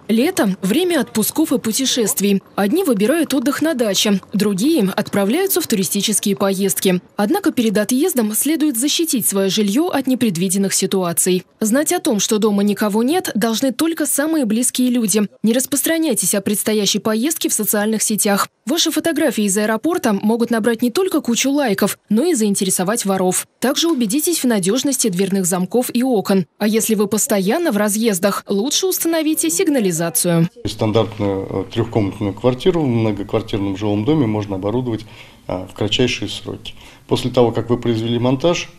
Лето – время отпусков и путешествий. Одни выбирают отдых на даче, другие отправляются в туристические поездки. Однако перед отъездом следует защитить свое жилье от непредвиденных ситуаций. Знать о том, что дома никого нет, должны только самые близкие люди. Не распространяйтесь о предстоящей поездке в социальных сетях. Ваши фотографии из аэропорта могут набрать не только кучу лайков, но и заинтересовать воров. Также убедитесь в надежности дверных замков и окон. А если вы постоянно в разъездах, лучше установите сигнализацию. Стандартную трехкомнатную квартиру в многоквартирном жилом доме можно оборудовать в кратчайшие сроки. После того, как вы произвели монтаж,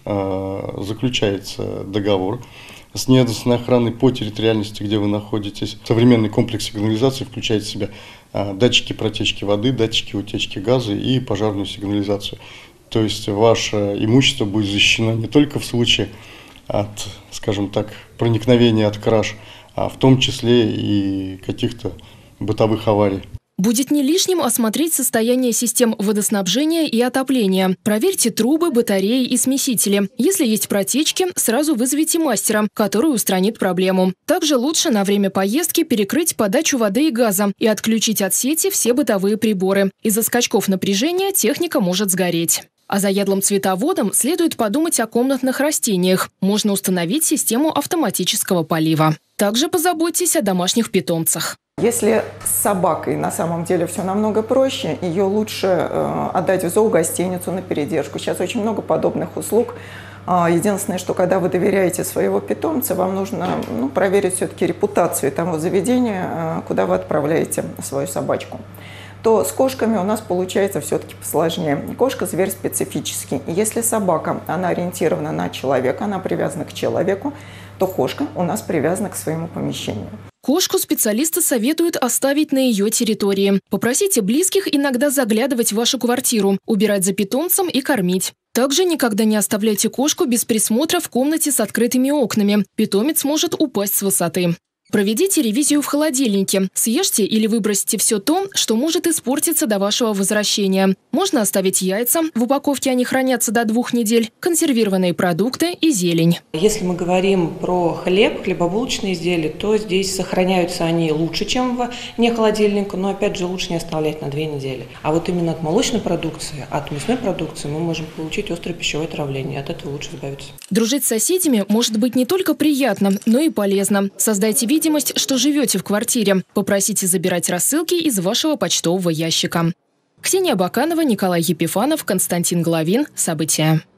заключается договор с неадресной охраной по территориальности, где вы находитесь. Современный комплекс сигнализации включает в себя датчики протечки воды, датчики утечки газа и пожарную сигнализацию. То есть ваше имущество будет защищено не только в случае от, скажем так, проникновения от краж, а в том числе и каких-то бытовых аварий. Будет не лишним осмотреть состояние систем водоснабжения и отопления. Проверьте трубы, батареи и смесители. Если есть протечки, сразу вызовите мастера, который устранит проблему. Также лучше на время поездки перекрыть подачу воды и газа и отключить от сети все бытовые приборы. Из-за скачков напряжения техника может сгореть. А заядлым цветоводам следует подумать о комнатных растениях. Можно установить систему автоматического полива. Также позаботьтесь о домашних питомцах. Если с собакой на самом деле все намного проще, ее лучше отдать в зоогостиницу на передержку. Сейчас очень много подобных услуг. Единственное, что когда вы доверяете своего питомца, вам нужно проверить все-таки репутацию того заведения, куда вы отправляете свою собачку. То с кошками у нас получается все-таки посложнее. Кошка – зверь специфический. Если собака, она ориентирована на человека, она привязана к человеку, то кошка у нас привязана к своему помещению. Кошку специалисты советуют оставить на ее территории. Попросите близких иногда заглядывать в вашу квартиру, убирать за питомцем и кормить. Также никогда не оставляйте кошку без присмотра в комнате с открытыми окнами. Питомец может упасть с высоты. Проведите ревизию в холодильнике. Съешьте или выбросьте все то, что может испортиться до вашего возвращения. Можно оставить яйца, в упаковке они хранятся до 2 недель, консервированные продукты и зелень. Если мы говорим про хлеб, хлебобулочные изделия, то здесь сохраняются они лучше, чем в нехолодильнике, но опять же лучше не оставлять на 2 недели. А вот именно от молочной продукции, от мясной продукции мы можем получить острое пищевое отравление. От этого лучше избавиться. Дружить с соседями может быть не только приятно, но и полезно. Создайте видимость, что живете в квартире. Попросите забирать рассылки из вашего почтового ящика. Ксения Баканова, Николай Епифанов, Константин Головин. События.